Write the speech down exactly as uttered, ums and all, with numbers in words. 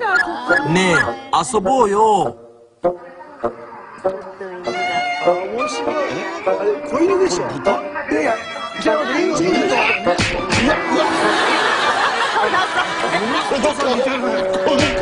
ねえ、遊ぼうよ。 面白い。あれ、子犬でしょ。豚？いやいや、じゃあ、レンチンだ。いや、いや。お父さん似てるね。